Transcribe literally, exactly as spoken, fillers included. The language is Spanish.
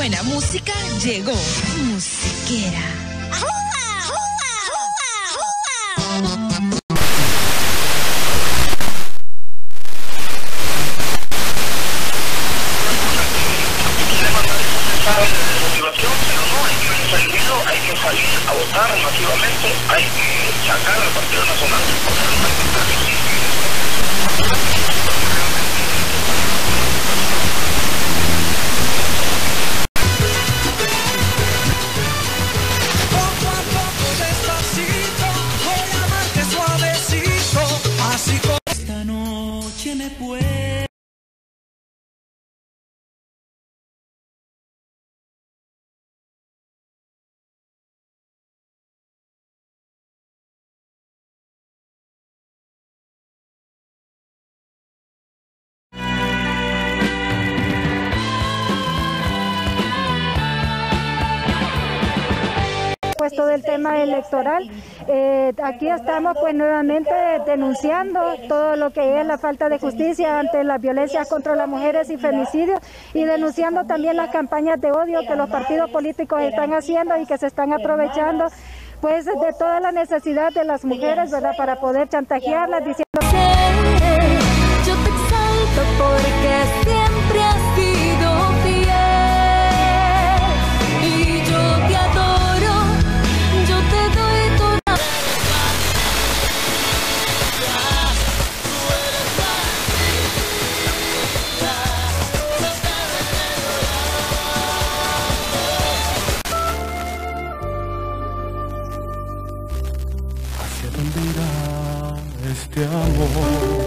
buena música llegó. Musiquera. Hay que salir a votar masivamente, hay que sacar al Partido Nacional. Poco a poco, despacito, voy a amarte suavecito, así como esta noche me puede. Puesto del tema electoral, eh, aquí estamos pues nuevamente denunciando todo lo que es la falta de justicia ante las violencias contra las mujeres y femicidios, y denunciando también las campañas de odio que los partidos políticos están haciendo y que se están aprovechando pues de toda la necesidad de las mujeres, ¿verdad?, para poder chantajearlas diciendo yo te exalto porque siempre has sido fiel y yo te adoro, yo te doy toda. ¿Hacia dónde irá este amor?